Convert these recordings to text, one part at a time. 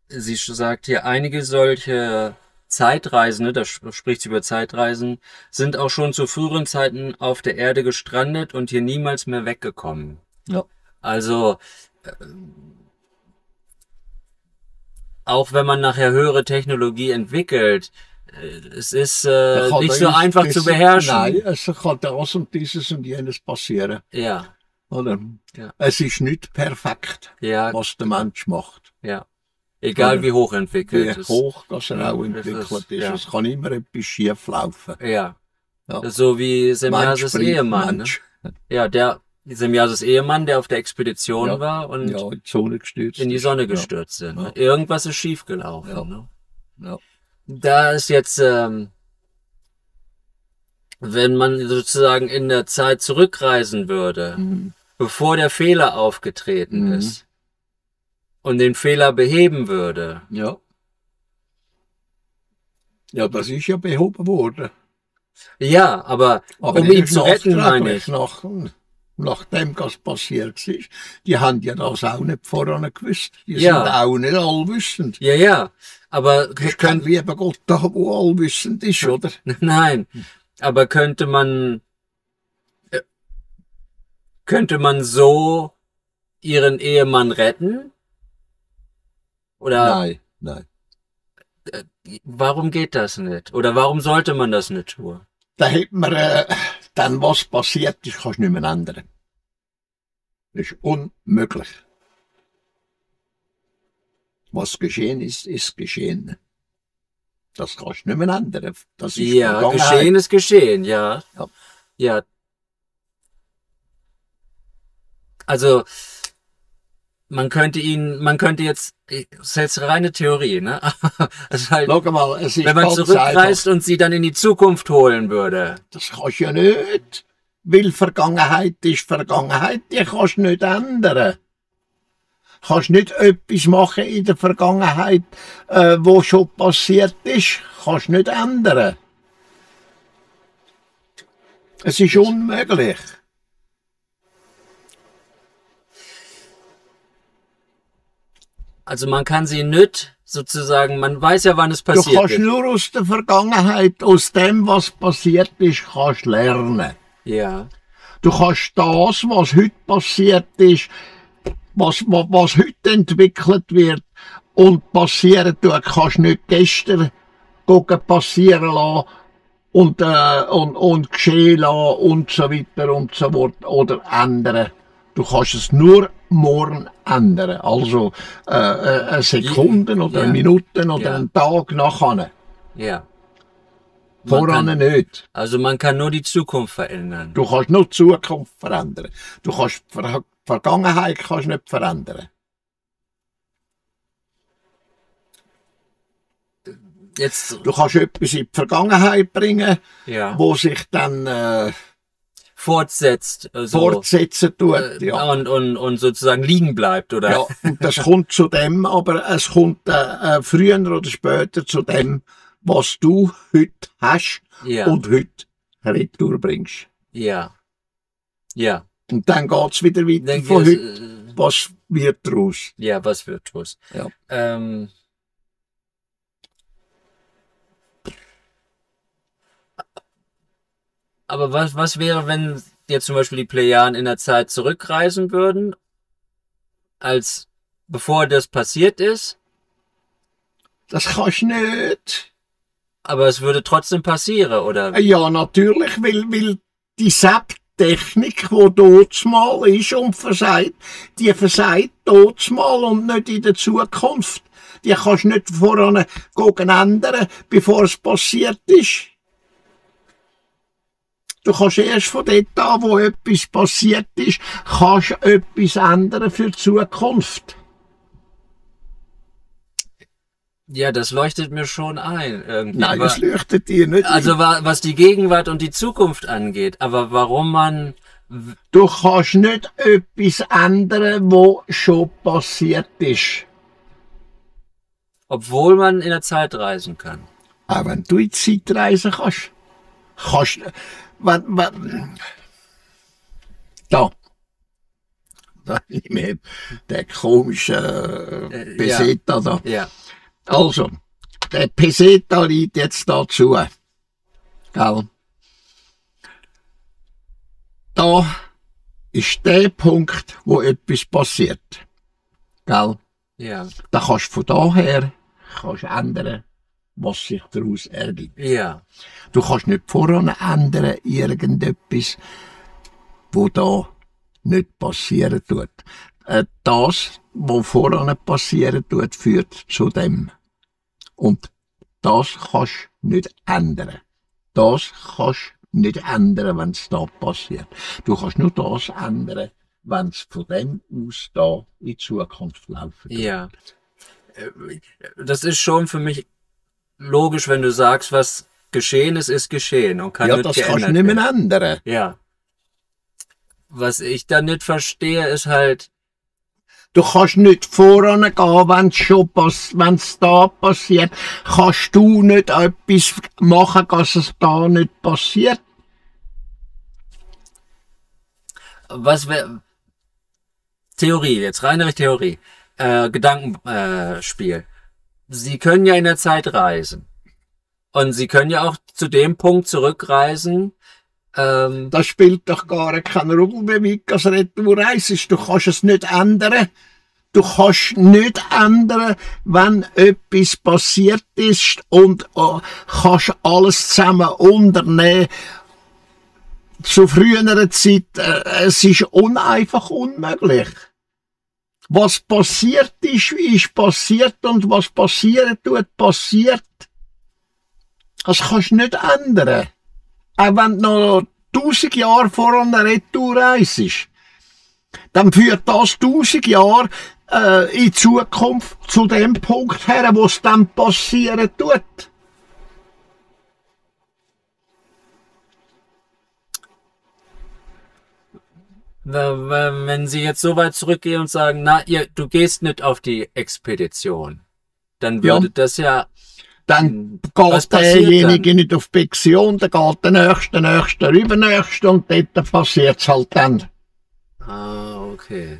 sie sagt hier, einige solche Zeitreisende, da spricht sie über Zeitreisen, sind auch schon zu früheren Zeiten auf der Erde gestrandet und hier niemals mehr weggekommen. Ja. Also, auch wenn man nachher höhere Technologie entwickelt, es ist nicht so einfach zu beherrschen. Nein, es kann das und dieses und jenes passieren. Ja. Oder? Ja. Es ist nicht perfekt, Ja. was der Mensch macht. Ja. Egal wie hoch entwickelt. Wie hoch das er auch entwickelt ist. Ja. Es kann immer etwas schief laufen. Ja. Ja. So wie Semjases Ehemann. Ne? Ja, Semjases Ehemann, der auf der Expedition war und in die Sonne gestürzt in die Sonne gestürzt sind. Ja. Irgendwas ist schiefgelaufen. Ja. Ne? Ja. Da ist jetzt, wenn man sozusagen in der Zeit zurückreisen würde, bevor der Fehler aufgetreten ist und den Fehler beheben würde. Ja. Ja, das ist ja behoben worden. Ja, aber um ihn zu retten, meine ich. Nachdem das passiert ist, die haben ja das auch nicht voran gewusst. Die Ja. sind auch nicht allwissend. Ja, ja, aber Ich kann lieber Gott da, wo allwissend ist, oder? nein, aber könnte man so ihren Ehemann retten? Oder Nein, nein. warum geht das nicht? Oder warum sollte man das nicht tun? Da hat man, dann was passiert ist, kannst du nicht mehr ändern. Das ist unmöglich. Was geschehen ist, ist geschehen. Das kannst du nicht mehr ändern. Das ist Ja, Vergangenheit. geschehen ist geschehen, ja. Ja. Ja. Also, man könnte jetzt, das ist jetzt reine Theorie, ne? Also halt, Schau mal, es ist wenn man ganz zurückreist einfach. und sie dann in die Zukunft holen würde. Das kannst du ja nicht. Weil Vergangenheit ist Vergangenheit, die kannst du nicht ändern. Du kannst nicht etwas machen in der Vergangenheit, wo schon passiert ist. Kannst du nicht ändern. Es ist unmöglich. Also man kann sie nicht sozusagen, man weiß ja, wann es Du passiert kannst ist. nur aus der Vergangenheit, aus dem, was passiert ist, kannst lernen. Ja, Du kannst das, was heute passiert ist, was heute entwickelt wird und passieren tut, kannst du nicht gestern gucken, passieren lassen und geschehen lassen und so weiter und so fort oder ändern. Du kannst es nur morgen ändern. Also Sekunden oder Ja. Minuten oder Ja. einen Tag nachher. ja. Voran nicht. Also man kann nur die Zukunft verändern. Du kannst nur die Zukunft verändern. Du kannst die Vergangenheit kannst nicht verändern. Jetzt, Du kannst etwas in die Vergangenheit bringen, ja, wo sich dann fortsetzt, so, fortsetzen tut. Ja. und sozusagen liegen bleibt, oder? Ja, und das kommt zu dem, aber es kommt früher oder später zu dem, was du heute hast Ja. und heute retour bringst. Ja. Ja. Und dann geht's wieder weiter Denke von ich, heute. Was wird daraus? ja, was wird los? Ja. Aber was wäre, wenn jetzt zum Beispiel die Plejaden in der Zeit zurückreisen würden, als bevor das passiert ist, Das kannst du nicht. aber es würde trotzdem passieren, oder? Ja, natürlich, weil die SAP-Technik, die dort mal ist und versagt, die versagt dort mal und nicht in der Zukunft. Die kannst du nicht voran ändern, bevor es passiert ist. Du kannst erst von dort an, wo etwas passiert ist, kannst etwas ändern für die Zukunft. Ja, das leuchtet mir schon ein, irgendwie. Nein, das leuchtet dir nicht Also was die Gegenwart und die Zukunft angeht, aber warum man, Du kannst nicht etwas ändern, was schon passiert ist. obwohl man in der Zeit reisen kann. Auch wenn du in die Zeit reisen kannst. Da nehme ich den komischen Peseta da. Ja, Also, der Peseta liegt jetzt dazu. Gell? Da ist der Punkt, wo etwas passiert. Gell? Ja. Da kannst du von daher ändern, was sich daraus ergibt. Ja. Du kannst nicht voran ändern, irgendetwas, wo da nicht passieren tut. Das, was voran passieren tut, führt zu dem. Und das kannst du nicht ändern. Das kannst du nicht ändern, wenn es da passiert. Du kannst nur das ändern, wenn es von dem aus da in die Zukunft laufen tut. Ja. Das ist schon für mich logisch, wenn du sagst, was geschehen ist geschehen und kann Ja, nicht das geändert kannst du nicht werden. mehr ändern. Ja. Was ich dann nicht verstehe, ist halt, Du kannst nicht voran gehen, wenn's da passiert. Kannst du nicht etwas machen, dass es da nicht passiert? was wäre Theorie, jetzt reine Theorie, Gedankenspiel. Sie können ja in der Zeit reisen. Und Sie können ja auch zu dem Punkt zurückreisen. Das spielt doch gar keine Rolle mehr, wie das Retour reist. Du kannst es nicht ändern. Du kannst nicht ändern, wenn etwas passiert ist und kannst alles zusammen unternehmen. Zu früherer Zeit, es ist einfach unmöglich. Was passiert ist passiert und was passieren tut, passiert. Das kannst du nicht ändern. Auch wenn du noch 1000 Jahre vor einer Retour reist, dann führt das 1000 Jahre in Zukunft zu dem Punkt her, wo es dann passieren tut. Wenn Sie jetzt so weit zurückgehen und sagen, na, du gehst nicht auf die Expedition, dann würde das ja, Dann was geht passiert derjenige dann? nicht auf die Pension, dann geht der nächste, übernächste und dort passiert es halt dann. Ah, okay.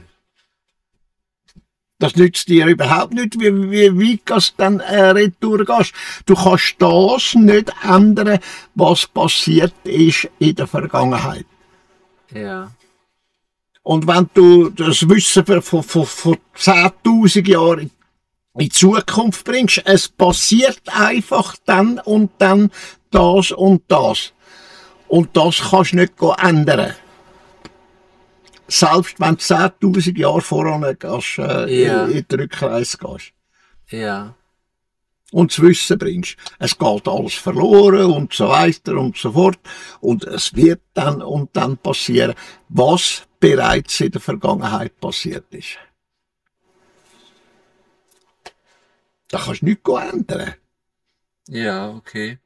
Das nützt dir überhaupt nicht, wie weit du dann retour gehst. Du kannst das nicht ändern, was passiert ist in der Vergangenheit. Ja. Und wenn du das Wissen von 10.000 Jahren in die Zukunft bringst, es passiert einfach dann und dann das und das. Und das kannst du nicht ändern. Selbst wenn du 10.000 Jahre voran gehst, in den Rückkreis gehst Ja. und das Wissen bringst. Es geht alles verloren und so weiter und so fort. Und es wird dann und dann passieren, was bereits in der Vergangenheit passiert ist. Da kannst du nichts ändern. Ja, okay.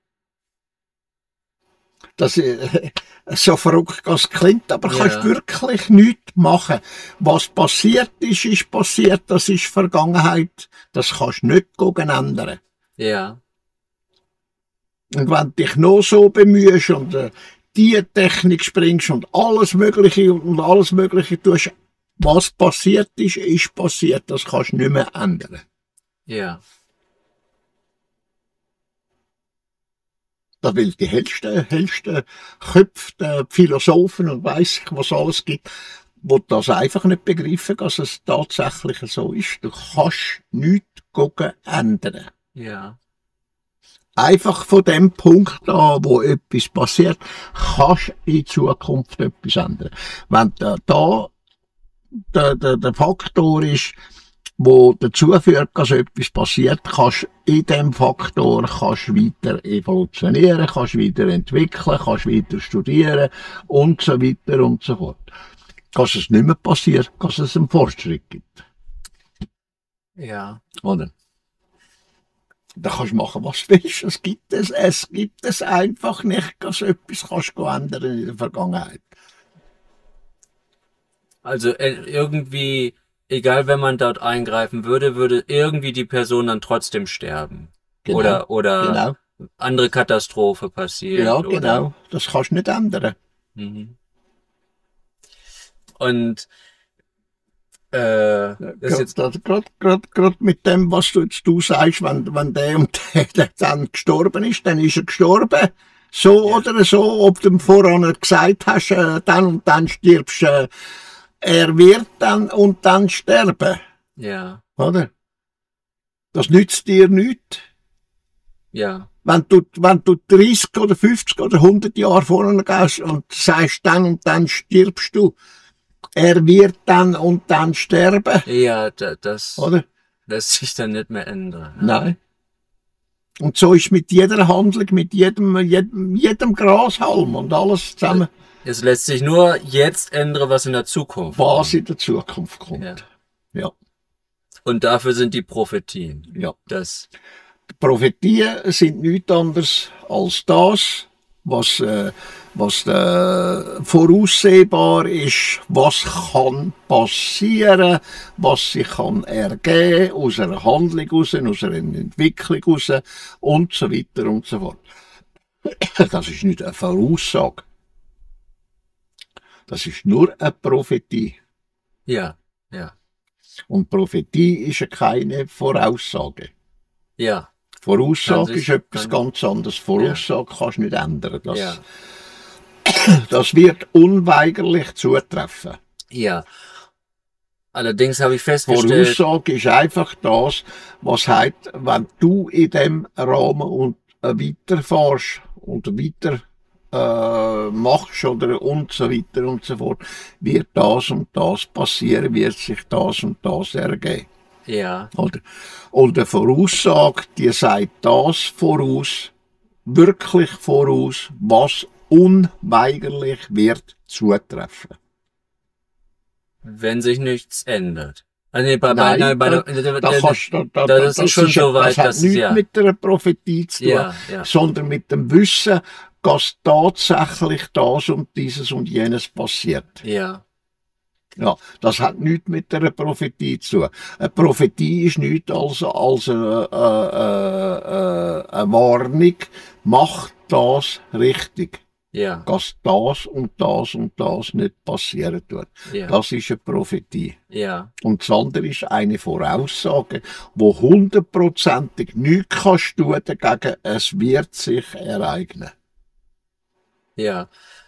Das so verrückt das klingt, aber Ja. kannst wirklich nichts machen. Was passiert ist passiert, das ist Vergangenheit. Das kannst du nicht ändern. Ja. Und wenn du dich noch so bemühst und die Technik springst und alles Mögliche tust, was passiert ist passiert. Das kannst du nicht mehr ändern. Ja. Da will die hellsten Köpfe, die Philosophen und weiss ich, was alles gibt, wo das einfach nicht begreifen, dass es tatsächlich so ist. Du kannst nichts ändern. Ja. Einfach von dem Punkt an, wo etwas passiert, kannst du in Zukunft etwas ändern. Wenn der Faktor ist, wo dazu führt, dass etwas passiert, kannst in dem Faktor weiter evolutionieren, kannst weiterentwickeln, kannst weiter studieren und so weiter und so fort. Dass es nicht mehr passiert, dass es einen Fortschritt gibt. Ja. Oder? Da kannst du machen, was du willst. Es gibt es einfach nicht, dass du etwas kannst ändern in der Vergangenheit. Also irgendwie, egal wenn man dort eingreifen würde, würde irgendwie die Person dann trotzdem sterben. Genau, Oder genau. andere Katastrophe passiert. Ja, oder, genau. Das kannst du nicht ändern. Mhm. Und Das ist jetzt, Gerade mit dem, was du sagst, wenn der und der dann gestorben ist, dann ist er gestorben. So ja, oder so, ob du ihm voran gesagt hast, dann und dann stirbst, er wird dann und dann sterben. ja, Oder? Das nützt dir nichts. ja, Wenn du 30 oder 50 oder 100 Jahre vorne gehst und sagst, dann und dann stirbst du, er wird dann und dann sterben, ja, das oder? lässt sich dann nicht mehr ändern. Ja. Nein. Und so ist mit jeder Handlung, mit jedem Grashalm und alles zusammen, Es lässt sich nur jetzt ändern, was in der Zukunft was kommt. in der Zukunft Ja. kommt. Ja, Und dafür sind die Prophetien. ja. Das, Die Prophetien sind nichts anderes als das, was voraussehbar ist, was kann passieren, was sich kann ergeben aus einer Handlung raus, aus einer Entwicklung raus und so weiter und so fort. Das ist nicht eine Voraussage. Das ist nur eine Prophetie. ja, ja, Und Prophetie ist ja keine Voraussage. ja, Voraussage sich- ist etwas kann- ganz anderes. Voraussage kannst du nicht ändern. ja, Das wird unweigerlich zutreffen. ja. Allerdings habe ich festgestellt, Voraussage ist einfach das, was heißt, wenn du in dem Rahmen und weiterfährst und weiter machst oder und so weiter und so fort, wird das und das passieren, wird sich das und das ergeben. ja, Oder? Und eine Voraussage, die sagt das voraus, wirklich voraus, was unweigerlich wird zutreffen. wenn sich nichts ändert. Also nee, Nein, das ist schon so weit, das hat dass nichts ja, mit einer Prophetie zu tun, ja, ja, sondern mit dem Wissen, dass tatsächlich das und dieses und jenes passiert. ja, Ja, das hat nichts mit einer Prophetie zu tun. Eine Prophetie ist nichts als eine Warnung, macht das richtig. ja, Dass das und das und das nicht passieren tut. ja, Das ist eine Prophetie. ja, Und das andere ist eine Voraussage, wo 100%ig nichts kannst du tun dagegen, es wird sich ereignen. ja.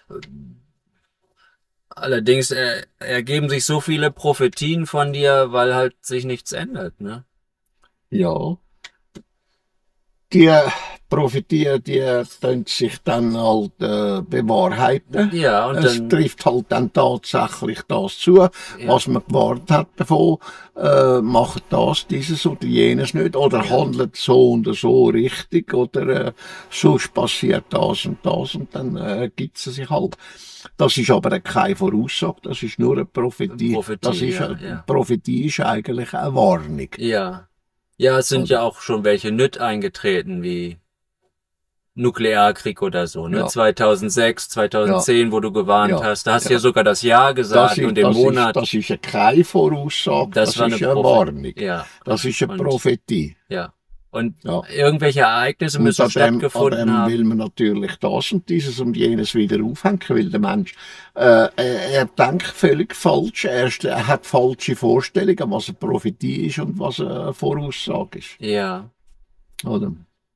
Allerdings ergeben sich so viele Prophetien von dir, weil halt sich nichts ändert, ne? Ja. Die Prophetie, die tun sich dann halt bewahrheiten. Ja, und Es dann, trifft halt dann tatsächlich das zu, ja, was man gewarnt hat davon, macht das, dieses oder jenes nicht, oder ja, handelt so und so richtig, oder sonst passiert das und dann gibt's es sich halt. Das ist aber keine Voraussage, das ist nur eine Prophetie. Prophetie, ja, ja. Prophetie ist eigentlich eine Warnung. Ja. Ja, es sind Oder? ja auch schon welche nicht eingetreten, wie Nuklearkrieg oder so, ne? Ja. 2006, 2010, wo du gewarnt Ja. hast. Da hast du Ja. ja sogar das Jahr gesagt und den Monat. Das ist ja keine Voraussage, das war ist eine Warnung. Ja, Das ist eine und, Prophetie. ja. Und Ja. irgendwelche Ereignisse Und müssen an stattgefunden dem haben. will man natürlich das und dieses und jenes wieder aufhängen, weil der Mensch, er denkt völlig falsch, er hat falsche Vorstellungen, was eine Prophetie ist und was eine Voraussage ist. Ja, Oder?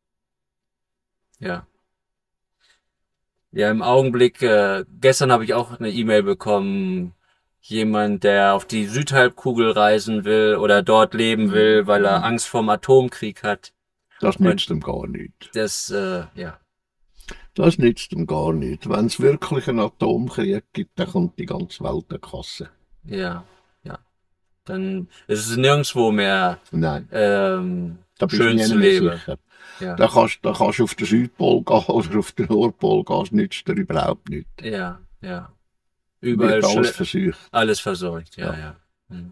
ja. Ja, im Augenblick, gestern habe ich auch eine E-Mail bekommen, jemand, der auf die Südhalbkugel reisen will oder dort leben will, weil er Angst vorm Atomkrieg hat. Das nützt ihm gar nichts. Das, ja, Das nützt ihm gar nichts. Wenn es wirklich einen Atomkrieg gibt, dann kommt die ganze Welt in die Kasse. ja, ja. Dann ist es nirgendwo mehr Nein, da bist du schön nie zu mehr leben. sicher. Ja, Da kannst du auf den Südpol gehen oder auf den Nordpol gehen, es nützt dir überhaupt nichts. ja, ja. Überall Wird alles schle- versucht. alles versorgt, ja, Ja. ja. Hm.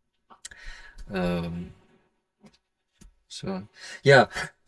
Ähm, so. Ja,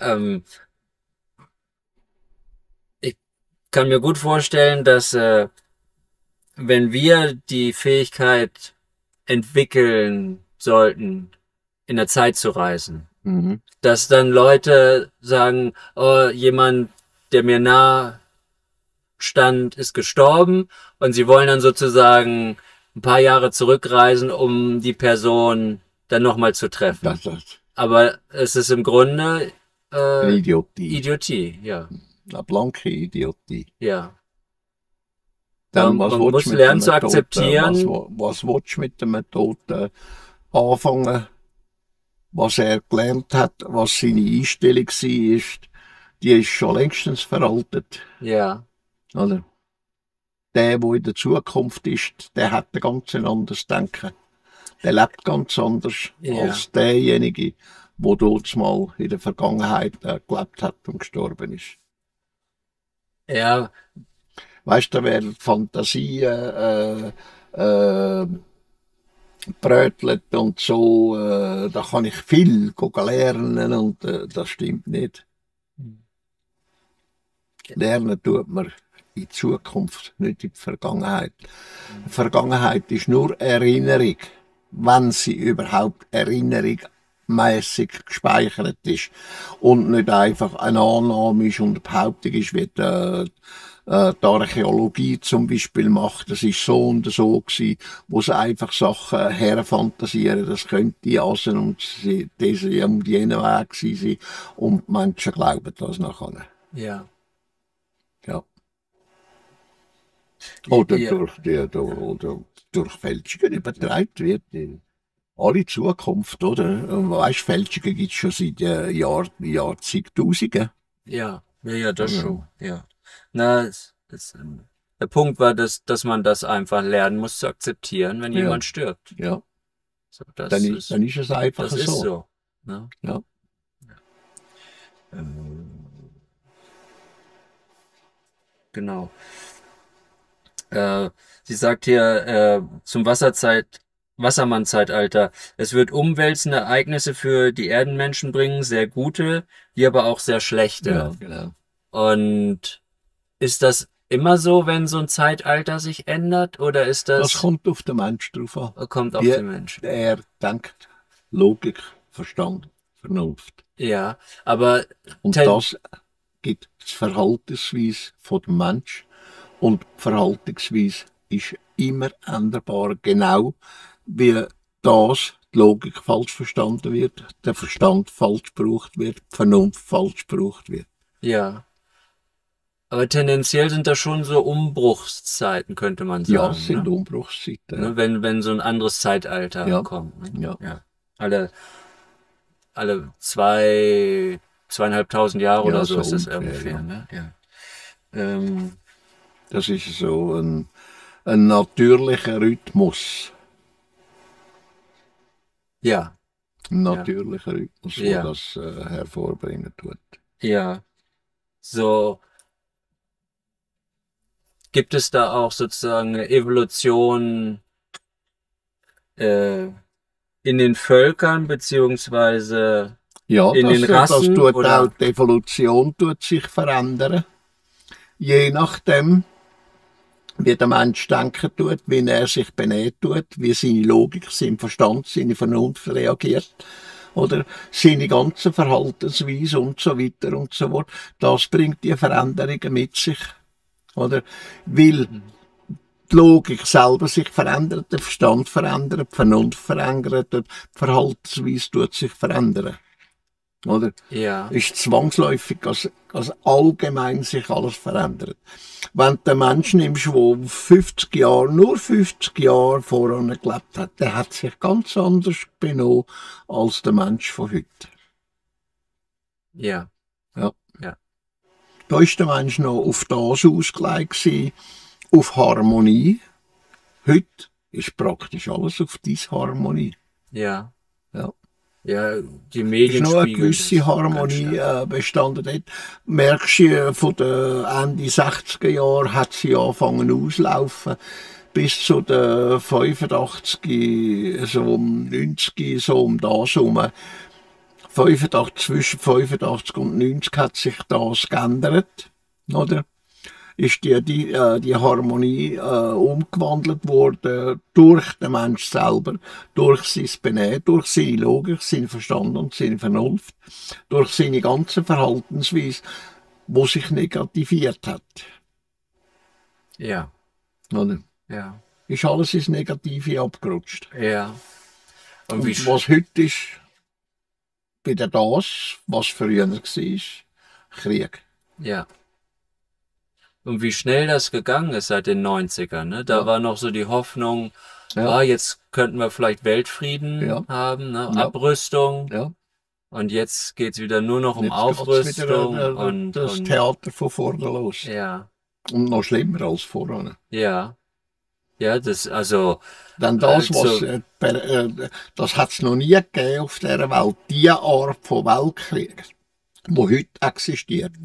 ich kann mir gut vorstellen, dass wenn wir die Fähigkeit entwickeln sollten, in der Zeit zu reisen, Mhm. dass dann Leute sagen, oh, jemand, der mir nah stand, ist gestorben und sie wollen dann sozusagen ein paar Jahre zurückreisen, um die Person dann nochmal zu treffen. Das ist Aber es ist im Grunde eine Idiotie. Idiotie, ja. Eine blanke Idiotie. Ja. Dann, Man muss lernen zu akzeptieren. Was willst du mit dem Toten anfangen? Was er gelernt hat, was seine Einstellung war, die ist schon längstens veraltet. Ja. Oder? Der in der Zukunft ist, der hat ein ganz anderes Denken. Der lebt ganz anders als derjenige, der dort mal in der Vergangenheit gelebt hat und gestorben ist. Ja. Weißt du, wer Fantasie brötelt und so, da kann ich viel lernen und das stimmt nicht. Lernen tut man in die Zukunft, nicht in die Vergangenheit. Die Vergangenheit ist nur Erinnerung, wenn sie überhaupt erinnerungsmässig gespeichert ist und nicht einfach eine Annahme ist und eine Behauptung ist, wie die Archäologie zum Beispiel macht, das ist so und so gewesen, wo sie einfach Sachen herfantasieren, das könnte Asen und diese um jenen Weg gewesen sein und die Menschen glauben das nachher. Ja. Ja. Oder durch Fälschungen übertragen wird. Alle Zukunft, oder? Weißt, Fälschungen gibt es schon seit Jahrzehntausenden. Ja, das schon, ja. Na, der Punkt war, dass man das einfach lernen muss zu akzeptieren, wenn jemand stirbt. Ja. So, dann ist es einfach so. Das ist so. Ne? Ja. Genau. Sie sagt hier zum Wassermann-Zeitalter. Es wird umwälzende Ereignisse für die Erdenmenschen bringen, sehr gute, wie aber auch sehr schlechte. Ja, genau. Und ist das immer so, wenn so ein Zeitalter sich ändert, oder ist das? Das kommt auf den Mensch drauf an. Kommt auf den Menschen. Er denkt, Logik, Verstand, Vernunft. Ja, aber und das gibt das Verhaltensweise von dem Mensch. Und die Verhaltensweise ist immer änderbar, genau wie die Logik falsch verstanden wird, der Verstand falsch gebraucht wird, die Vernunft falsch gebraucht wird. Ja. Aber tendenziell sind das schon so Umbruchszeiten, könnte man sagen. Ja, es sind Umbruchszeiten. Ne? Wenn so ein anderes Zeitalter kommt. Ne? Ja. Alle 2.500 Jahre oder so ist das ungefähr. Ne? Ja. Das ist so ein natürlicher Rhythmus. Ja. Ein natürlicher Rhythmus, der das hervorbringen tut. Ja. So. Gibt es da auch sozusagen eine Evolution in den Völkern, beziehungsweise in den Rassen? Auch die Evolution tut sich verändern. Je nachdem, wie der Mensch denken tut, wie er sich benehmen tut, wie seine Logik, sein Verstand, seine Vernunft reagiert, oder seine ganze Verhaltensweise und so weiter und so fort. Das bringt die Veränderungen mit sich, oder? Weil die Logik selber sich verändert, der Verstand verändert, die Vernunft verändert, die Verhaltensweise tut sich verändern. Oder? Ja. Ist zwangsläufig, dass allgemein sich alles verändert. Wenn du den Menschen nimmst, der nur 50 Jahre voran gelebt hat, der hat sich ganz anders benommen als der Mensch von heute. Ja. Ja. Da ist der Mensch noch auf das ausgelegt, auf Harmonie. Heute ist praktisch alles auf Disharmonie. Ja. Ja, die Medien ist noch eine gewisse Harmonie bestanden dort. Merkst du, von den Ende 60er Jahren hat sie angefangen auszulaufen, bis zu den 85, so um 90, so um das herum. Zwischen 85 und 90 hat sich das geändert, oder? Ist die Harmonie umgewandelt worden durch den Mensch selber, durch sein Benehmen, durch seine Logik, seinen Verstand und seine Vernunft, durch seine ganze Verhaltensweise, die sich negativiert hat. Ja. Oder? Ja. ist alles ins Negative abgerutscht. Ja. Und wie, Und was heute ist, wieder das, was früher war, Krieg. ja. Und wie schnell das gegangen ist seit den 90ern, ne? Da Ja. war noch so die Hoffnung, Ja. jetzt könnten wir vielleicht Weltfrieden Ja. haben, ne? Ja. Abrüstung. Ja. Und jetzt geht's wieder nur noch um Jetzt geht's Aufrüstung wieder, das Theater von vorne los. ja, Und noch schlimmer als vorne. ja, ja, also, Denn das, also, das hat es noch nie gegeben auf dieser Welt. Diese Art von Weltkrieg, die heute existiert.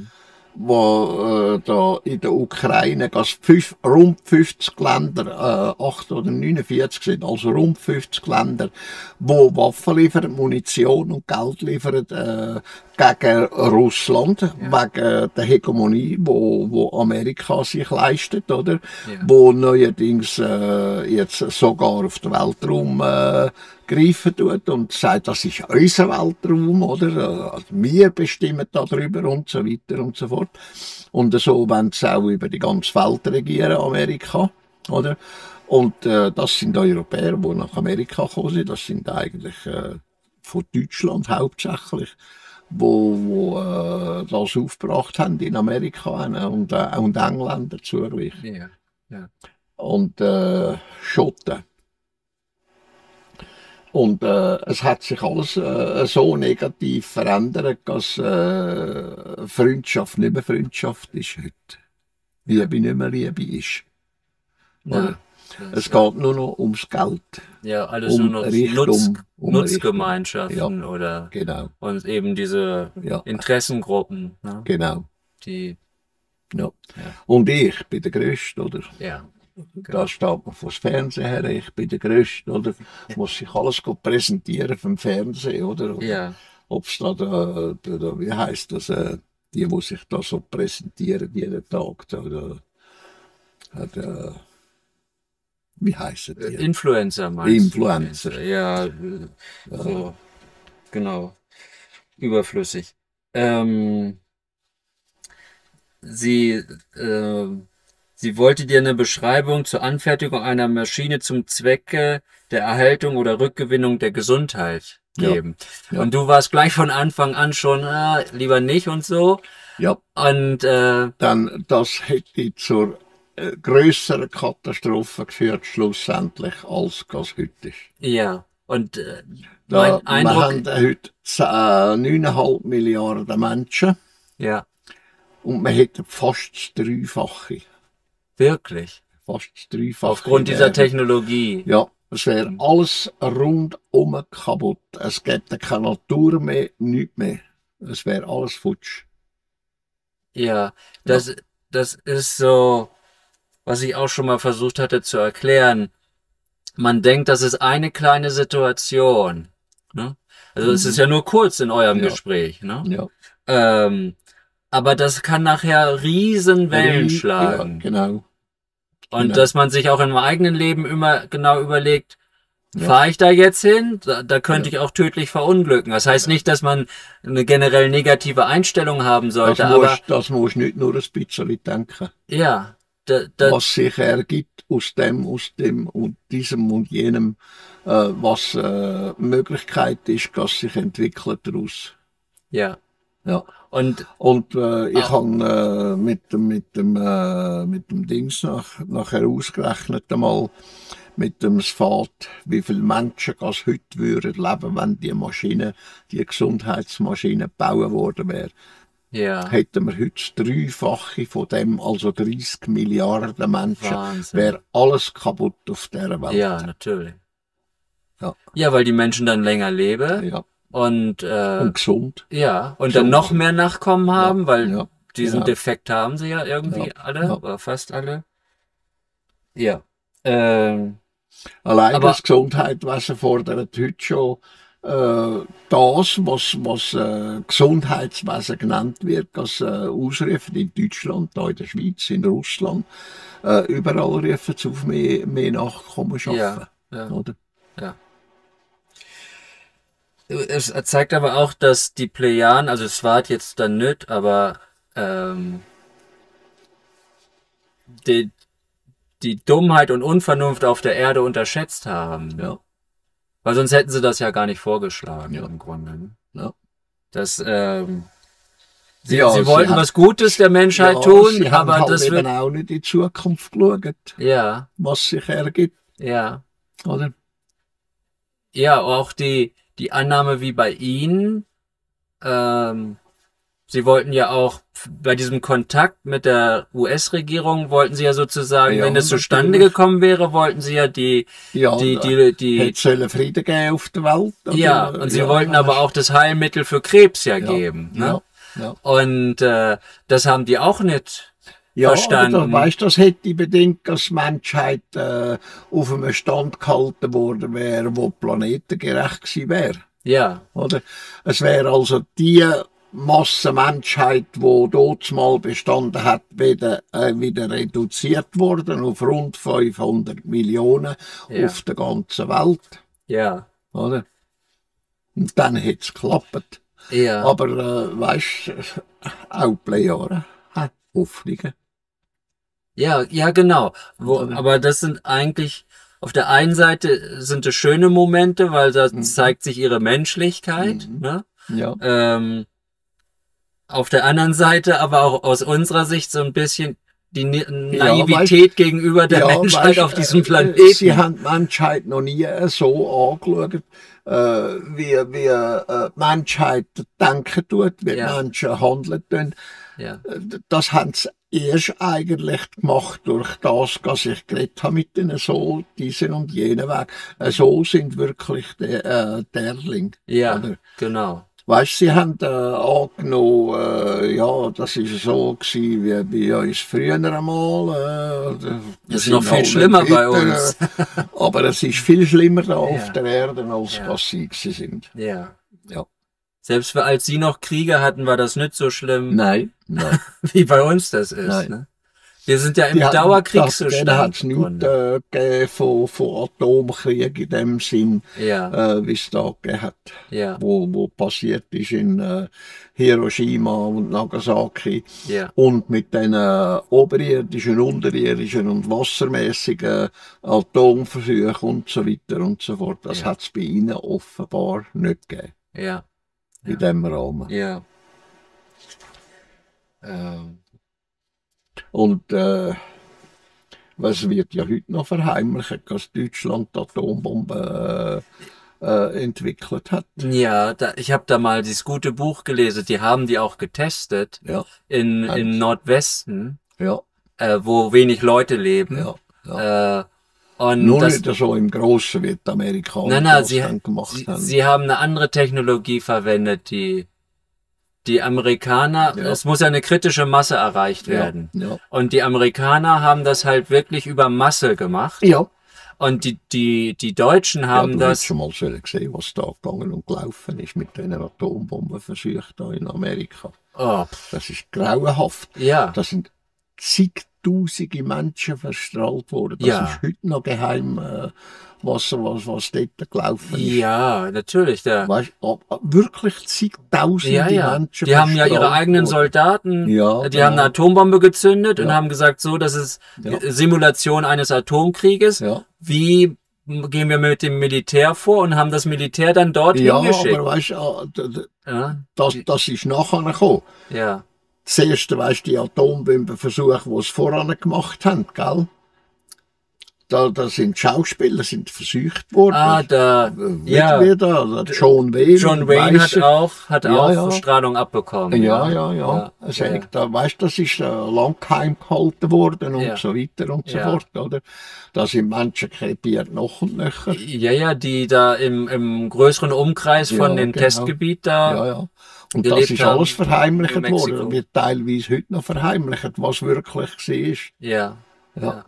Wo da in der Ukraine rund 50 Länder, 8 oder 49 sind, also rund 50 Länder, wo Waffen liefern, Munition und Geld liefern gegen Russland, wegen der Hegemonie, wo Amerika sich leistet, oder? Wo neuerdings jetzt sogar auf den Weltraum greifen tut und sagt, das ist unser Weltraum, oder? Also wir bestimmen darüber und so weiter und so fort. Und so wollen sie auch über die ganze Welt regieren, Amerika, oder? Und das sind Europäer, die nach Amerika gekommen sind. Das sind eigentlich von Deutschland hauptsächlich, wo das aufgebracht haben in Amerika und Engländer zugleich. ja, ja. Und Schotten. Und es hat sich alles so negativ verändert, dass Freundschaft nicht mehr Freundschaft ist heute. Liebe nicht mehr Liebe ist. Ja, Es geht nur noch ums Geld. ja, alles nur noch Reichtum, Nutzgemeinschaften oder genau. und eben diese Interessengruppen, ne? Genau. Die, ja. Und ich bin der Größte, oder? Ja. Da steht man vor dem Fernseher her, ich bin der Größte, oder? Muss sich alles präsentieren vom Fernsehen, oder? Ja. Ob es da, wie heisst das, die sich da so präsentieren jeden Tag, oder? Wie heißen die? Influencer meinst du? Influencer. Ja, so, genau. Überflüssig. Sie wollte dir eine Beschreibung zur Anfertigung einer Maschine zum Zwecke der Erhaltung oder Rückgewinnung der Gesundheit geben. Ja. Und du warst gleich von Anfang an schon, lieber nicht und so. Ja. Und dann, das hätte zur grösseren Katastrophe geführt, schlussendlich, als das heute ist. Ja. Und mein Eindruck... Wir haben heute 9,5 Milliarden Menschen. Ja. Und man hätte fast das Dreifache. Wirklich? Fast das Dreifache. Aufgrund dieser Technologie? Ja, es wäre alles rundum kaputt. Es gäbe keine Natur mehr, nichts mehr. Es wäre alles futsch. Ja, das ist so, was ich auch schon mal versucht hatte zu erklären. Man denkt, das ist eine kleine Situation. Ne? Also es ist ja nur kurz in eurem Gespräch. Ne? Ja. Aber das kann nachher riesen Wellen schlagen. Ja, genau. Und dass man sich auch im eigenen Leben immer genau überlegt, fahre ich da jetzt hin? Da könnte ich auch tödlich verunglücken. Das heißt nicht, dass man eine generell negative Einstellung haben sollte, das muss nicht nur ein bisschen denken. Ja. Was sich ergibt aus dem und diesem und jenem, was Möglichkeit ist, dass sich entwickelt daraus. Ja. Ja. Und ich habe mit dem Dings nachher ausgerechnet einmal mit dem Sfat, wie viele Menschen das heute würden leben, wenn die Gesundheitsmaschine gebaut worden wäre. Ja. Hätten wir heute das Dreifache von dem, also 30 Milliarden Menschen, wäre alles kaputt auf dieser Welt. Ja, natürlich. Ja, weil die Menschen dann länger leben. Ja. Und gesund. Ja, und gesund. Dann noch mehr Nachkommen haben, weil diesen Defekt haben sie ja irgendwie alle, oder fast alle. Ja. Allein das Gesundheitswesen fordert heute schon das, was Gesundheitswesen genannt wird, das ausrufen in Deutschland, da in der Schweiz, in Russland, überall rufen sie auf mehr Nachkommen schaffen. Ja. Oder? Ja. Es zeigt aber auch, dass die Plejaden, also es war jetzt dann nicht, aber die die Dummheit und Unvernunft auf der Erde unterschätzt haben. Ja. Weil sonst hätten sie das ja gar nicht vorgeschlagen Ja. im Grunde. Ja. Das, sie Ja, wollten was Gutes der Menschheit tun, sie haben aber halt das eben wird, auch nicht in die Zukunft geschaut, ja, was sich ergibt, ja. oder? Ja, auch die Annahme wie bei Ihnen, Sie wollten ja auch bei diesem Kontakt mit der US-Regierung, wollten Sie ja sozusagen, Ja, wenn es zustande natürlich. gekommen wäre, wollten Sie ja die, Ja, die, hätte sollen Frieden geben auf der Welt. Oder? ja, und Sie Ja, wollten aber auch das Heilmittel für Krebs ja geben, ne? ja. Und das haben die auch nicht Ja, verstanden. aber weißt, das hätte bedingt, dass die Menschheit auf einem Stand gehalten worden wäre, wo planetengerecht gewesen wäre. Ja, Oder? Es wäre also die Masse Menschheit, die dort mal bestanden hat, wieder reduziert worden auf rund 500 Millionen Ja. auf der ganzen Welt. ja, Oder? Und dann hätte es geklappt. ja, Aber weißt, auch ein paar Jahre Hoffnungen. ja, genau. Oder? Aber das sind eigentlich, auf der einen Seite sind es schöne Momente, weil da zeigt sich ihre Menschlichkeit, ne? Ja. Auf der anderen Seite aber auch aus unserer Sicht so ein bisschen die weißt, Naivität gegenüber der Menschheit weißt, auf diesem Sie Planeten. haben die Menschheit noch nie so angeschaut, wie die Menschheit denken tut, wie die Ja. Menschen handeln tun. Ja, Das haben sie erst eigentlich gemacht durch das, was ich geredet habe mit ihnen, so diesen und jenen Weg. So sind wirklich derling. ja, Oder? genau. Weißt, sie haben angenommen, ja, das ist so gewesen wie bei uns früher einmal. Das ist noch viel schlimmer bei Hütten, uns. aber es ist viel schlimmer da Ja. auf der Erde, als Ja. was sie gewesen sind. Ja. Ja. Selbst als sie noch Kriege hatten, war das nicht so schlimm, Nein. wie bei uns das ist. Nein. Ne? Wir sind ja im Denen hat Dauerkriegszustand. es nichts gegeben von Atomkrieg in dem Sinn, Ja, wie es da gegeben hat. ja, Wo passiert ist in Hiroshima und Nagasaki. ja, Und mit den oberirdischen, unterirdischen und wassermäßigen Atomversuchen und so weiter und so fort, das Ja. hat es bei ihnen offenbar nicht gegeben, ja, in diesem Rahmen. ja. Und was wird ja heute noch verheimlicht, dass Deutschland die Atombombe entwickelt hat. Ja, ich habe da mal dieses gute Buch gelesen. Die haben die auch getestet Ja, in Nordwesten, ja, wo wenig Leute leben. ja. Ja. Und Nur das, nicht so im Großen, wie die Amerikaner nein, das sie, dann gemacht haben. sie haben eine andere Technologie verwendet, die Amerikaner, Ja. es muss ja eine kritische Masse erreicht werden. Ja. Und die Amerikaner haben das halt wirklich über Masse gemacht. Ja. Und die Deutschen haben du das. hast schon mal gesehen, was da gegangen und gelaufen ist mit den Atombombenversuchen da in Amerika. Oh, Das ist grauenhaft. ja, Da sind zigtausende Menschen verstrahlt worden. Das Ja. ist heute noch geheim, was dort gelaufen ist. ja, natürlich. Weißt, wirklich zigtausende Ja. Menschen Die haben ja ihre verstrahlt eigenen worden. Soldaten, Ja, die haben eine Atombombe gezündet und Ja. haben gesagt, so, das ist Ja. Simulation eines Atomkrieges. Ja. Wie gehen wir mit dem Militär vor und haben das Militär dann dorthin Ja, geschickt? aber weißt, Ja, das ist nachher gekommen. ja, Das erste, weißt, die Atombombenversuche, die sie voran gemacht haben, gell? Da sind Schauspieler sind versucht worden. ja. Wieder, der John Wayne. John Wayne weiss ich. hat Ja, auch ja. Strahlung abbekommen. Ja. Also, da, weißt, das ist lang geheim gehalten worden und Ja. so weiter und so Ja. fort, oder? Da sind Menschen krepiert noch und nöcher. Ja, die da im größeren Umkreis von Ja, dem genau. Testgebiet da. Ja. Und gelebt das ist haben alles verheimlicht in Mexiko. worden, wird teilweise heute noch verheimlicht, was wirklich war. Ja. Ja.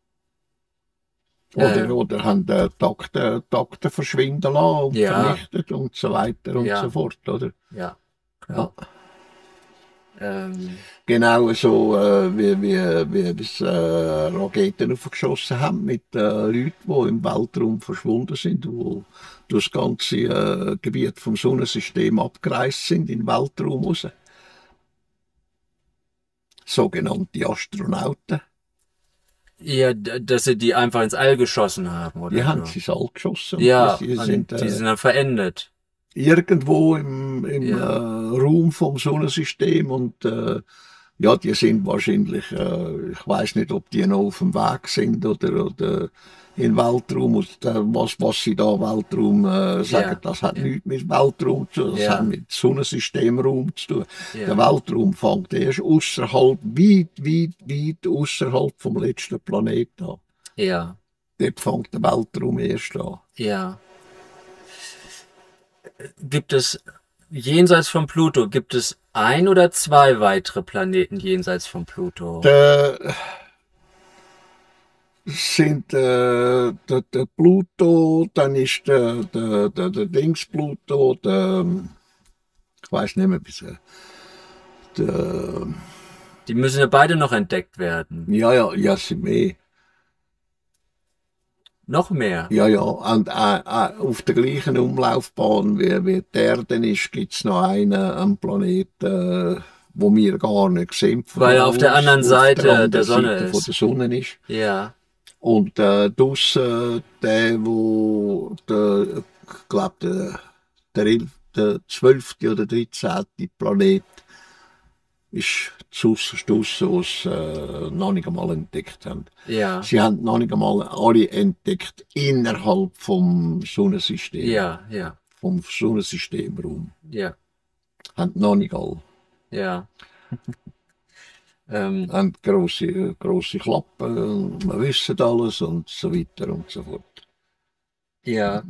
Ja. Oder haben Takte verschwinden lassen und Ja. vernichtet und so weiter und Ja. so fort, oder? Ja. Ja. Ähm, Genau so, wie es Raketen aufgeschossen haben mit Leuten, die im Weltraum verschwunden sind, die durch das ganze Gebiet vom Sonnensystem abgereist sind, in den Weltraum raus. Sogenannte Astronauten. Ja, dass sie die einfach ins All geschossen haben, Die oder haben so. sie ins All geschossen und Ja, die und sind die sind dann verendet. irgendwo im Ja, Raum vom Sonnensystem und ja, die sind wahrscheinlich, ich weiß nicht, ob die noch auf dem Weg sind oder im Weltraum. Und, was sie da Weltraum sagen, ja, das hat ja, nichts mit Weltraum zu tun, das hat ja, mit Sonnensystemraum zu tun. Der ja, Weltraum fängt erst außerhalb, weit außerhalb vom letzten Planeten an. ja, Dort fängt der Weltraum erst an. ja. Gibt es jenseits von Pluto, gibt es ein oder zwei weitere Planeten jenseits von Pluto? Der, sind der Pluto, dann ist der Dings Pluto, ich weiß nicht mehr, der, Die müssen ja beide noch entdeckt werden. ja, sind mehr. Noch mehr. Ja, und auf der gleichen Umlaufbahn wie die Erde ist, gibt es noch einen am Planeten, wo wir gar nicht sehen von Weil da er auf der aus, anderen auf der Seite der anderen Sonne Seite von ist. der Sonne ist. Ja, Und draussen, ich glaube, der 12. oder 13. Planet ist zuerst draussen, was noch nicht einmal entdeckt haben. ja, Sie haben noch nicht einmal alle entdeckt innerhalb vom Sonnensystem, ja, ja, vom Sonnensystemraum. ja, Haben noch nicht alle. ja. Ähm, Haben grosse Klappen, wir wissen alles und so weiter und so fort. ja,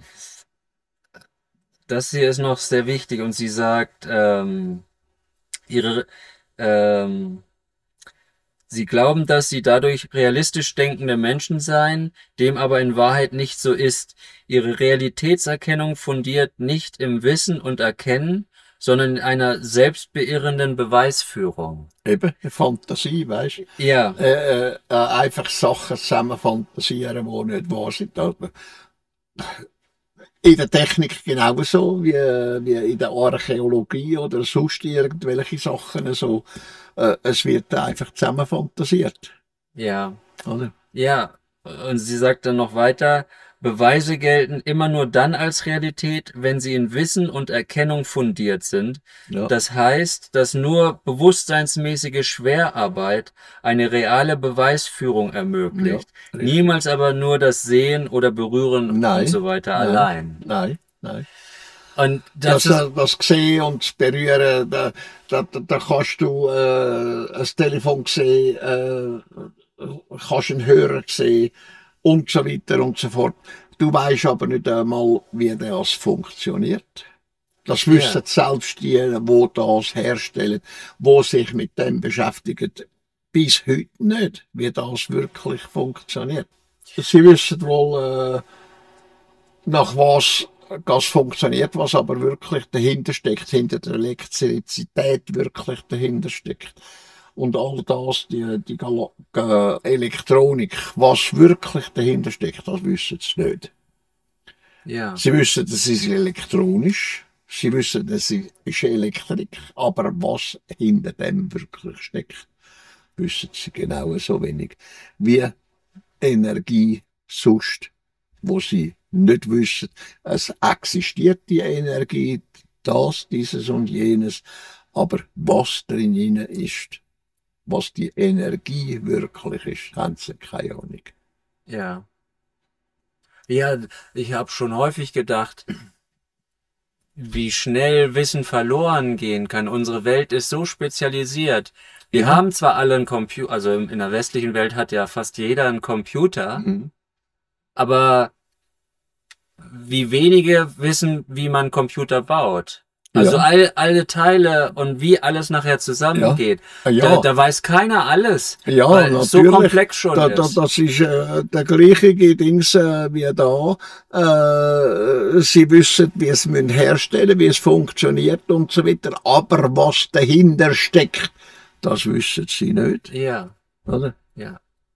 das hier ist noch sehr wichtig und sie sagt, ihre, ähm, sie glauben, dass sie dadurch realistisch denkende Menschen seien, dem aber in Wahrheit nicht so ist. Ihre Realitätserkennung fundiert nicht im Wissen und Erkennen, sondern in einer selbstbeirrenden Beweisführung. Eben, eine Fantasie, weißt du? Ja, Einfach Sachen zusammen fantasieren, die nicht wahr sind. In der Technik genauso wie in der Archäologie oder sonst irgendwelche Sachen so. Es wird einfach zusammen fantasiert, ja, oder? ja. Und sie sagt dann noch weiter, Beweise gelten immer nur dann als Realität, wenn sie in Wissen und Erkennung fundiert sind. Ja, Das heißt, dass nur bewusstseinsmäßige Schwerarbeit eine reale Beweisführung ja, ermöglicht. richtig. Niemals aber nur das Sehen oder Berühren und Nein, so weiter nein, allein. nein. Und das ist, Das Sehen und das Berühren, da kannst du ein Telefon sehen, kannst einen Hörer sehen und so weiter und so fort. Du weißt aber nicht einmal, wie das funktioniert. Das wissen ja, selbst die, die das herstellen, die sich mit dem beschäftigen, bis heute nicht, wie das wirklich funktioniert. Sie wissen wohl, nach was das funktioniert, was aber wirklich dahinter steckt, hinter der Elektrizität wirklich dahinter steckt. Und all das, die Elektronik, was wirklich dahinter steckt, das wissen sie nicht. ja, Sie wissen, das ist elektronisch, sie wissen, das ist Elektrik, aber was hinter dem wirklich steckt, wissen sie genau so wenig wie Energie sonst, wo sie nicht wissen. Es existiert die Energie, das, dieses und jenes, aber was drin ist, was die Energie wirklich ist, haben sie keine Ahnung. ja. Ja, ich habe schon häufig gedacht, wie schnell Wissen verloren gehen kann. Unsere Welt ist so spezialisiert. Wir Ja, haben zwar alle einen Computer, also in der westlichen Welt hat ja fast jeder einen Computer, mhm. aber wie wenige wissen, wie man Computer baut. Also Ja, alle Teile und wie alles nachher ja, zusammengeht. ja. Da weiß keiner alles, Ja, weil es so natürlich. komplex schon ist. Das ist der gleiche Dings wie da. Sie wissen, wie es müssen herstellen, wie es funktioniert und so weiter. Aber was dahinter steckt, das wissen sie nicht. Ja, Oder? ja,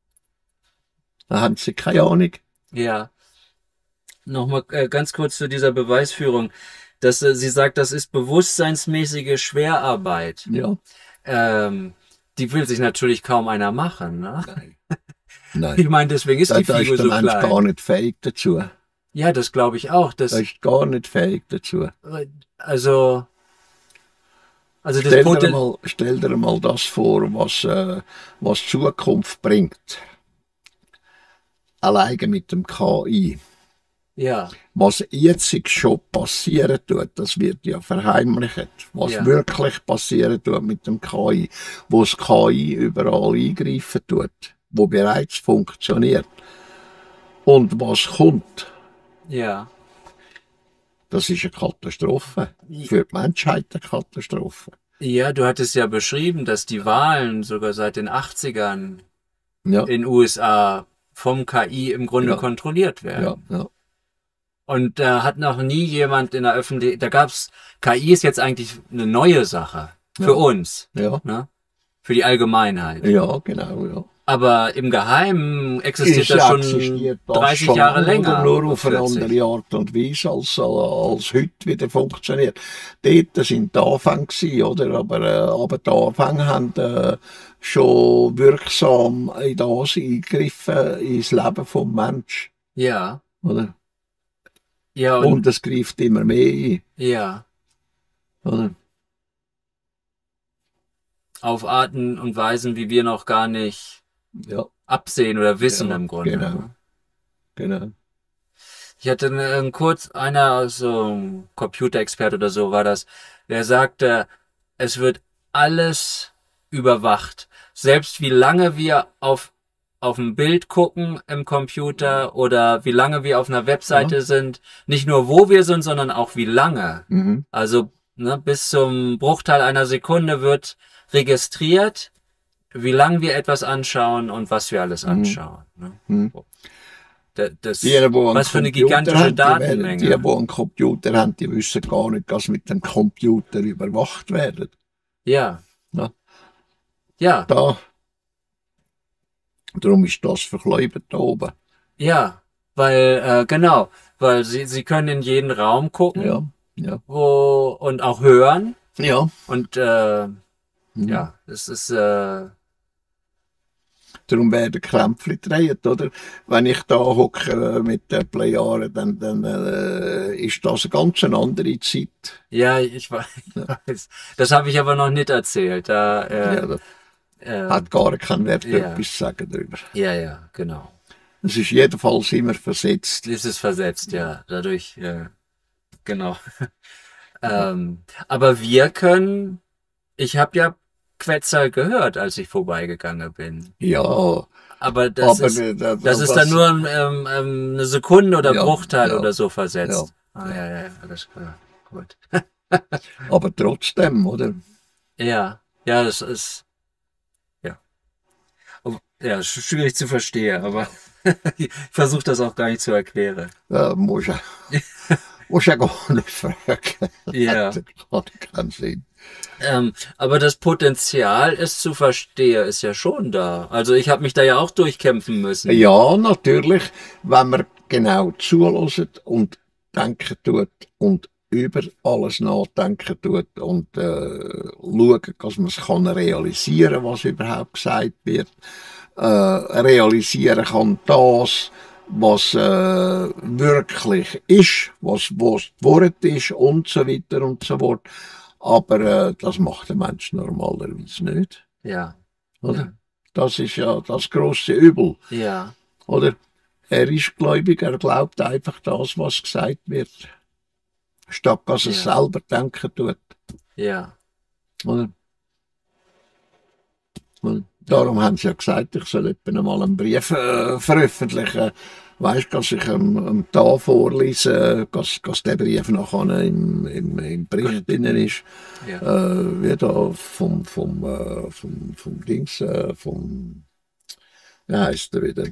Da haben sie keine Ahnung. ja. Nochmal ganz kurz zu dieser Beweisführung, dass sie sagt, das ist bewusstseinsmäßige Schwerarbeit. Ja. Die will sich natürlich kaum einer machen, ne? Nein. Nein. Ich meine, deswegen ist die Da Figur ist der so Mensch klein. gar nicht fähig dazu. Ja, das glaube ich auch. Er ist gar nicht fähig dazu. Also, also das Poten Stell dir mal das vor, was die Zukunft bringt. Alleine mit dem KI. ja, Was jetzt schon passieren tut, das wird ja verheimlicht. Was ja, wirklich passieren tut mit dem KI, wo das KI überall eingreifen tut, wo bereits funktioniert. Und was kommt, ja. das ist eine Katastrophe. Für die Menschheit eine Katastrophe. Ja, du hattest ja beschrieben, dass die Wahlen sogar seit den 80ern Ja, in USA vom KI im Grunde ja, kontrolliert ja, werden. ja. Und da hat noch nie jemand in der Öffentlichkeit, da gab's, KI ist jetzt eigentlich eine neue Sache für uns, Ja, ne? Für die Allgemeinheit. ja, genau, ja. Aber im Geheimen existiert Es das schon existiert das 30 schon Jahre lange, länger. oder nur auf eine 40. andere Art und Weise, als heute wieder funktioniert. Dort sind die Anfänge gewesen, oder? Aber die Anfänge haben schon wirksam in das eingegriffen, ins Leben vom Menschen, Ja, oder? ja, Und es greift immer mehr ein, ja, oder? auf Arten und Weisen, wie wir noch gar nicht Ja, absehen oder wissen ja, im Grunde. genau, Ne? genau. Ich hatte kurz einer, so ein Computerexperte oder so war das, der sagte, es wird alles überwacht. Selbst wie lange wir auf ein Bild gucken im Computer oder wie lange wir auf einer Webseite Ja. sind. Nicht nur wo wir sind, sondern auch wie lange. Mhm. Also ne, bis zum Bruchteil einer Sekunde wird registriert, wie lange wir etwas anschauen und was wir alles anschauen. Ne? Mhm. Das, Die, die einen was für eine Computer gigantische haben, die Datenmenge. einen Computer haben, die wissen gar nicht, dass mit dem Computer überwacht werden. Ja, Ja. ja, Da, darum ist das verklebt da oben. ja, weil, genau, weil sie können in jeden Raum gucken, Ja, ja, und auch hören ja. und, ja, es ist, Darum werden Krämpfli gedreht, oder? Wenn ich da hocke mit den Plejaren, dann ist das eine ganz andere Zeit. ja, ich weiß, das habe ich aber noch nicht erzählt, da, Ja, das hat gar keinen Wert, ja. etwas zu sagen darüber. ja, ja, genau. Es ist jedenfalls immer versetzt. Es ist versetzt, ja, dadurch, genau. Aber wir können, ich habe ja Quetzal gehört, als ich vorbeigegangen bin. Ja, Aber das aber ist, das ist dann nur eine Sekunde oder Ja, Bruchteil ja, oder so versetzt. ja. Ah, ja, ja, alles klar. Gut. Aber trotzdem, oder? Ja, ja, das ist, ja. Ja, schwierig zu verstehen, aber ich versuche das auch gar nicht zu erklären. Musst ja gar nicht fragen. Ja. Das hat keinen Sinn. Aber das Potenzial, es zu verstehen, ist ja schon da. Also ich habe mich da ja auch durchkämpfen müssen. Ja, natürlich, wenn man genau zuhört und denken tut und über alles nachdenken tut und schauen, dass man es kann realisieren, was überhaupt gesagt wird. Realisieren kann das, was wirklich ist, was das Wort ist und so weiter und so fort. Aber das macht der Mensch normalerweise nicht. Ja, Oder? Das ist ja das grosse Übel. ja, Oder? Er ist gläubig, er glaubt einfach das, was gesagt wird. Statt dass er Ja. selber denken tut. ja, Oder? Und darum haben sie ja gesagt, ich soll etwa mal einen Brief veröffentlichen. Weißt du, dass ich da vorlese, dass der Brief nachher im Bericht drin ist. ja, Wie da vom Dings, wie heisst der wieder?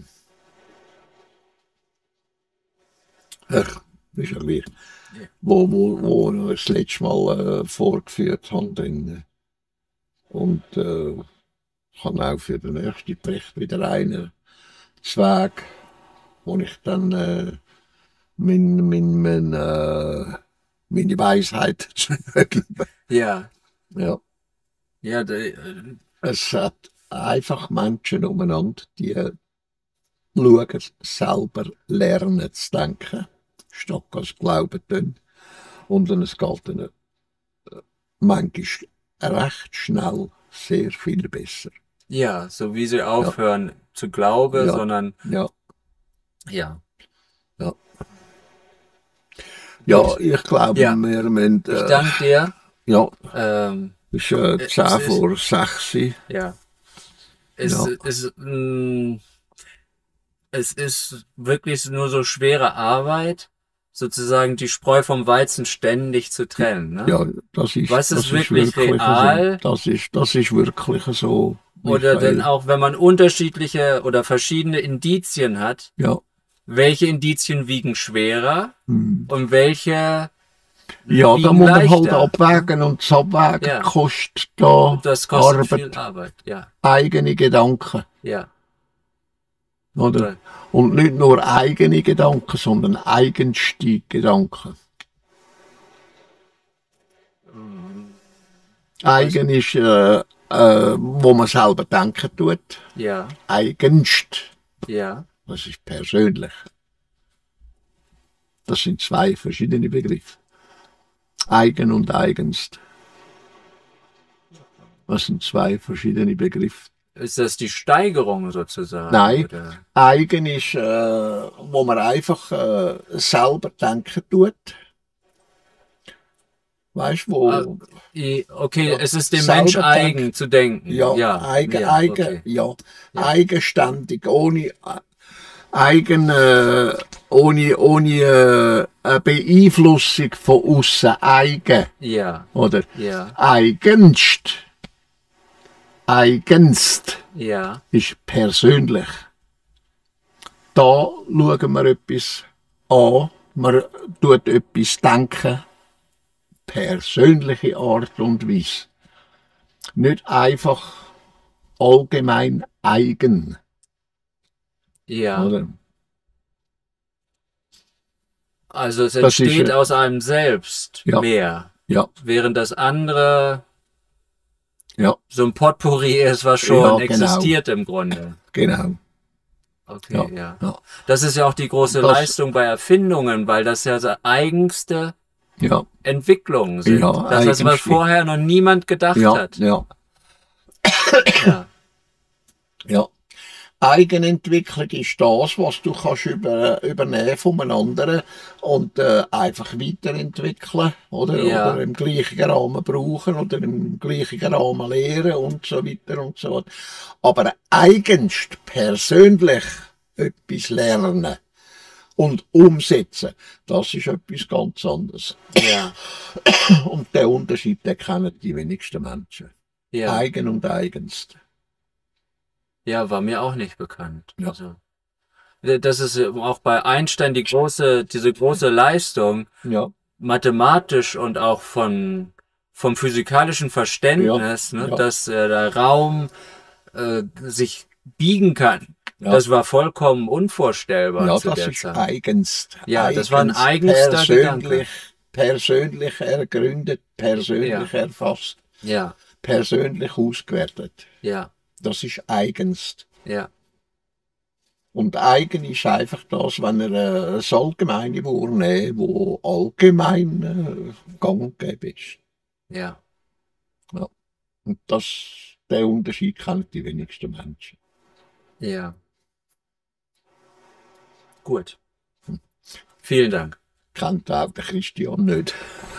Ach, ist ja gleich. Ja. Wo wir das letzte Mal vorgeführt haben. Drin. Und kann auch für den nächsten Bericht wieder einen Zweig, wo ich dann meine Weisheit zurückgebe. ja, Ja. ja, Es hat einfach Menschen umeinander, die schauen, selber lernen zu denken, statt als Glauben tun. Und dann es geht dann manchmal recht schnell sehr viel besser. Ja, so wie sie aufhören zu glauben, Ja. sondern Ja, ja. ja. Ja, Gut. ich glaube, Ja. wir müssen, Ich danke dir. ja, Ähm, es ist es 10 ist, vor 6. ja. Ja. Es ist wirklich nur so schwere Arbeit, sozusagen die Spreu vom Weizen ständig zu trennen, ne? Ja, das Was ist ist wirklich wirklich so. real? Das ist wirklich so, Oder dann Michael. auch, wenn man unterschiedliche oder verschiedene Indizien hat, Ja. welche Indizien wiegen schwerer Hm. und welche Ja, da wiegen muss man halt leichter? abwägen und das Abwägen Ja. kostet da Das kostet Arbeit, viel Arbeit. Ja, eigene Gedanken, ja. oder? Und nicht nur eigene Gedanken, sondern eigenste Gedanken. Eigen ist, wo man selber denken tut. Ja, Eigenst, ja, das ist persönlich. Das sind zwei verschiedene Begriffe. Eigen und eigenst. Das sind zwei verschiedene Begriffe. Ist das die Steigerung sozusagen? Nein, Oder? eigen ist, wo man einfach selber denken tut. Weißt du, wo Okay, ja, es ist dem selber Mensch denkt. eigen zu denken. ja, Ja, eigen, ja, okay. ja, Ja. eigenständig, ohne ohne eine Beeinflussung von außen, eigen, Ja, oder ja, eigenst ja, ist persönlich. Da schauen wir etwas an, man tut etwas denken, persönliche Art und Weise. Nicht einfach allgemein eigen, ja. oder? Also es Das ist, entsteht aus einem selbst ja. mehr, Ja, während das andere ja, so ein Potpourri ist, was schon Ja, genau. existiert im Grunde. genau. Okay, ja. Ja, Das ist ja auch die große Das- Leistung bei Erfindungen, weil das ja so eigenste ja, Entwicklungen sind. Ja, Das ist, was eigenste. vorher noch niemand gedacht ja, hat. ja, Ja, ja. Eigenentwicklung ist das, was du kannst übernehmen von einem anderen und einfach weiterentwickeln, oder? Ja. Oder im gleichen Rahmen brauchen oder im gleichen Rahmen lehren und so weiter und so fort. Aber eigenst persönlich etwas lernen und umsetzen, das ist etwas ganz anderes. ja, Und den Unterschied, den kennen die wenigsten Menschen. ja. Eigen und eigenst. Ja, war mir auch nicht bekannt. Ja. Also, das ist auch bei Einstein diese große Leistung, Ja, mathematisch und auch vom physikalischen Verständnis, Ja, ne, ja. dass der Raum sich biegen kann. Ja. Das war vollkommen unvorstellbar ja, zu das der ist Zeit. eigenst. Ja, das war ein eigenster Gedanke. persönlich ergründet, persönlich erfasst, Ja, persönlich ausgewertet. ja, Das ist eigenst. ja, Und eigen ist einfach das, wenn er das allgemeine Wort nehmen, wo allgemein gang und gäbe ist. ja. Und den Unterschied kennen die wenigsten Menschen. Ja. Gut. Vielen Dank. Kennt auch der Christian nicht.